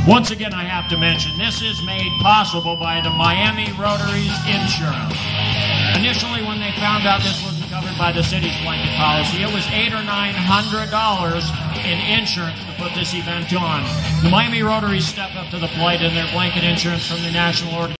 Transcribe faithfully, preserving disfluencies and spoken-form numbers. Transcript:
Once again, I have to mention, this is made possible by the Miami Rotary's insurance. Initially, when they found out this wasn't covered by the city's blanket policy, it was eight or nine hundred dollars in insurance to put this event on. The Miami Rotary stepped up to the plate, and their blanket insurance from the National Organization